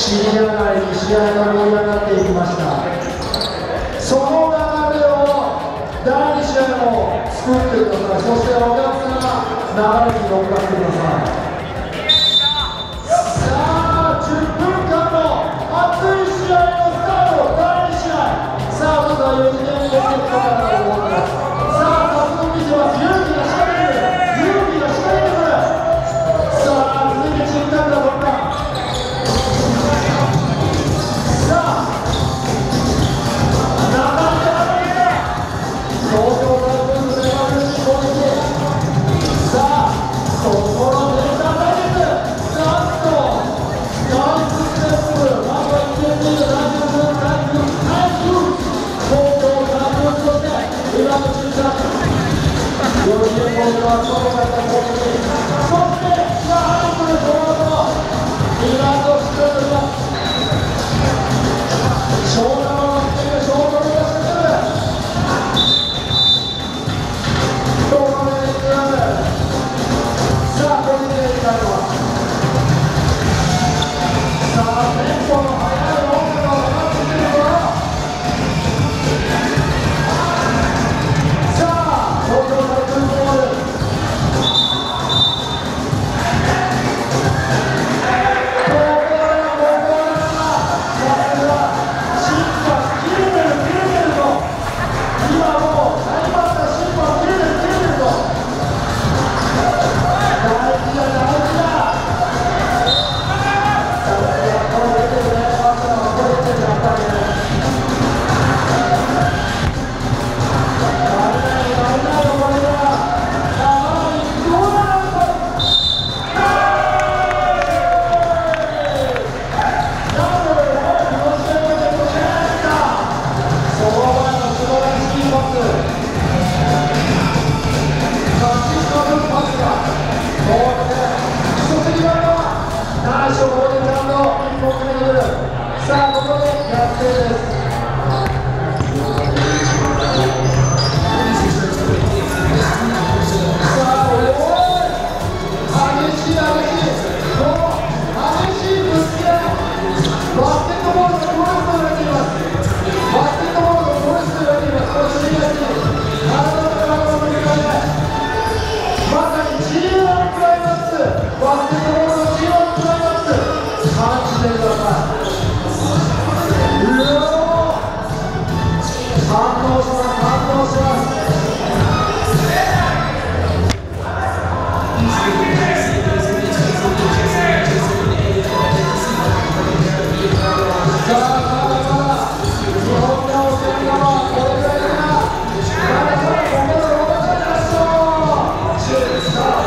尻上がりに試合が盛り上がっていきました。その流れを第2試合も作ってください。そしてお客様流れに乗っかってください。さあ10分間の熱い試合のスタート。第2試合、さあまずは4次元コンセプトからの動きです。さあ早速見てます。勇気が仕掛けてくる。勇気が仕掛けてくる。さあ続いてチームタックが取った。さあ東京大学のセカンドシー攻撃。さあここのメーター対決。なんとナイスステップ。まずは1点リード大丈夫。東京大学そして今の注射4点ポイントはそうだった攻撃。そしてさあハイプルこの後今のスクールが湘南をつける。湘南を出してくる。さあ、これでいきたいのはさあ、テンポの速い音楽がかかってくるぞ。さあ、東京大空港までさあ、ここで逆転です。さあ、おい激しいこの激しいぶつけ合い。バスケットボールのプロレスと言われています。バスケットボールのプロレスと言われています。このすり足、体の体の中でまさに G1 クライマックス。バスケットボールの G1 クライマックス感じてください。反応します。反応します。さあまだまだ日本が押せるのはこれぐらいかな。まだまだここで動かされましょう。さあ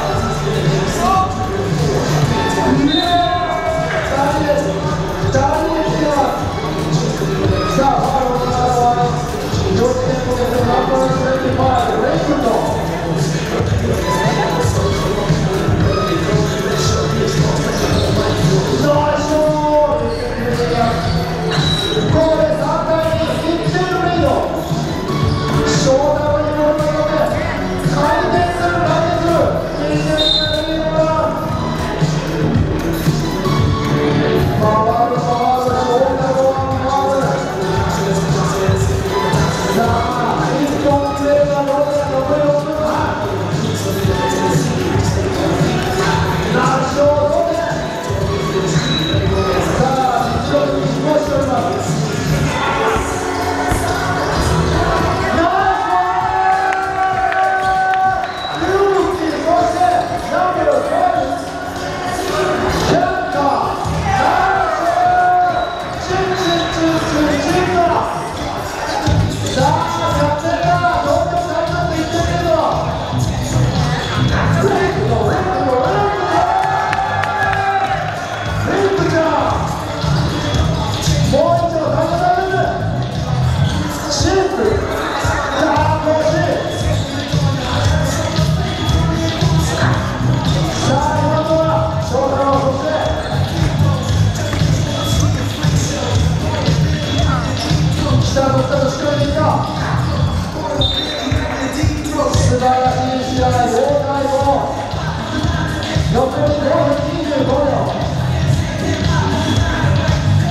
2人です来てます。さあファウルを行うのは4点ポケットナンバー25レイクンド。ここで3対2、1点リード。湘南にボールを入れて回転する1点リードだ。回る湘南は回る。さあ1本プレーがどうだ。残り6分半。何勝同点。さあ実力に飛行しております。素晴らしい試合、大台も残り5分25秒。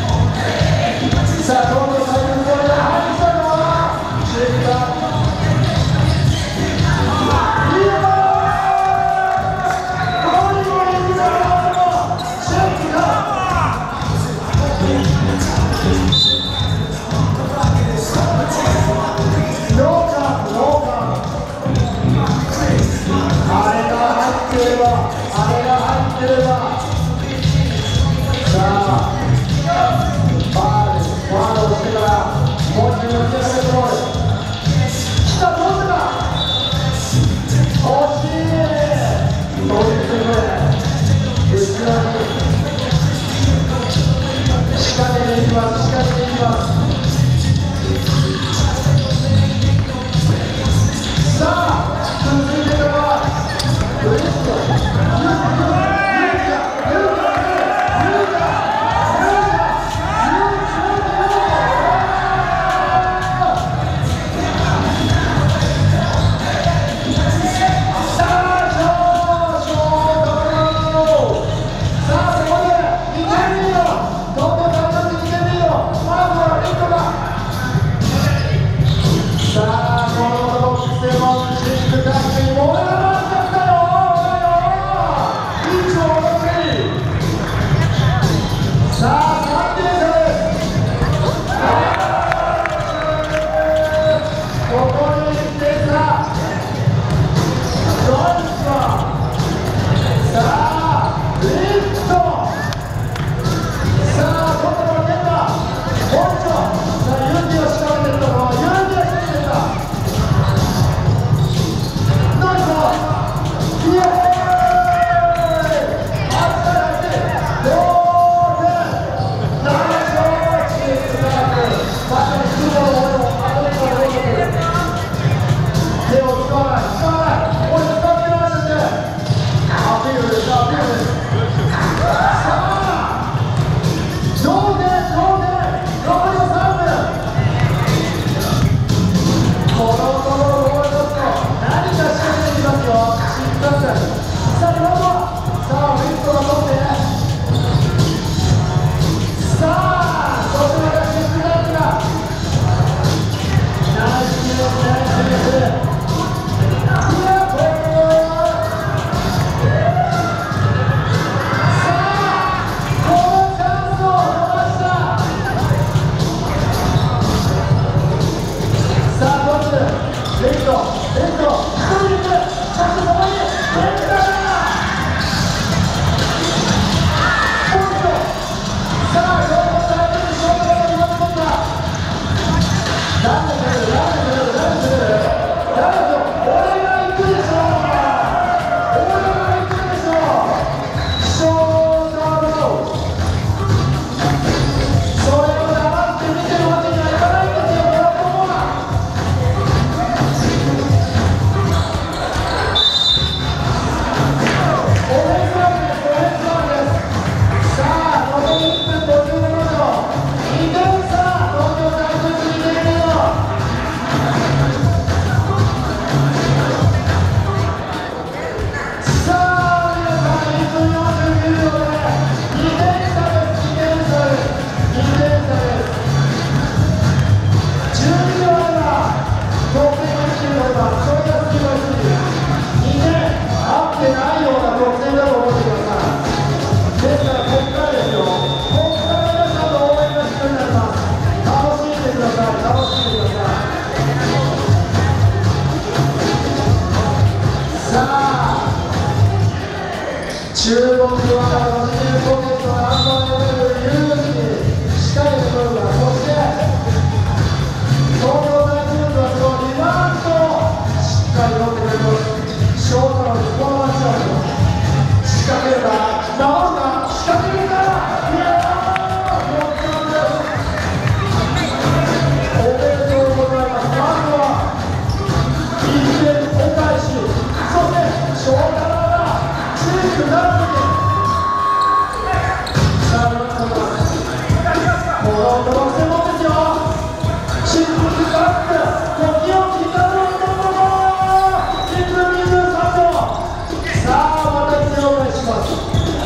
ください。さあ注目は45点のナンバーレベルユージにしっかりと取るか、そして東京大学はそのリバウンドをしっかり取ってくれるショートのスポーマンチャーム仕掛けるか守るか仕掛けるか、いやーもちろんです。おめでとうございます。まずは1点お返し、そしてショートチームなのにさあ皆さんこのドロッセモンですよ。シンプルバック時を刻む男1分23秒。さあまた手をお願いします。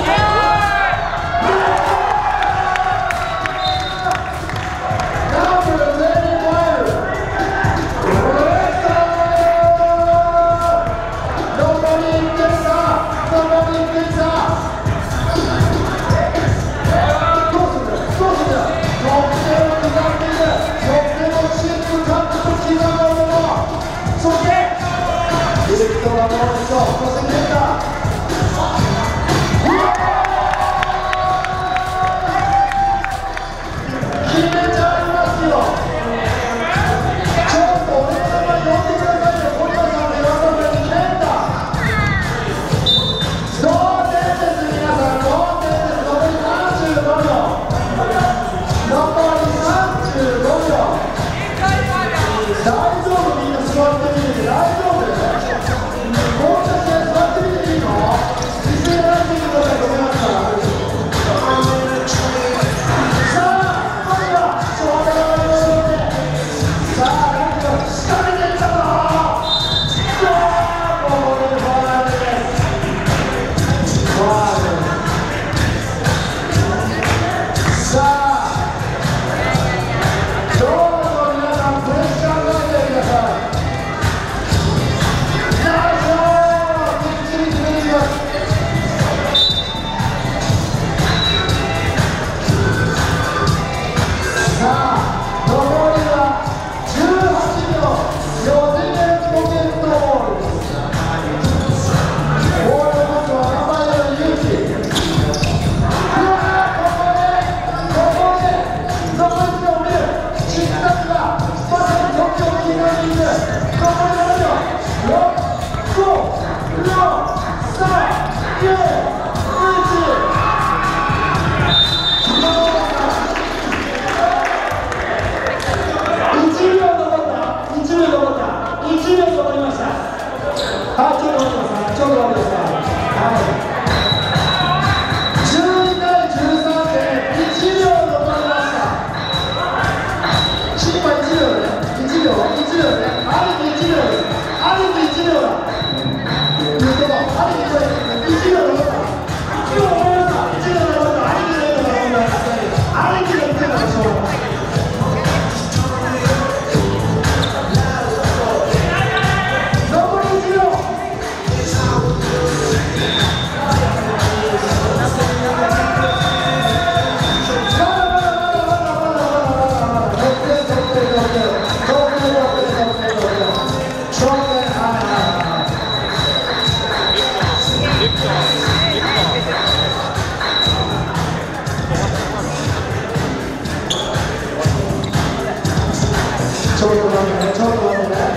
ちょっと待ってね、ちょっと待ってね。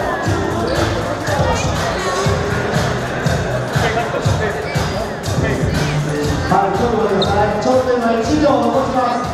はい、ちょっと待ってください。ちょっと今1秒残します。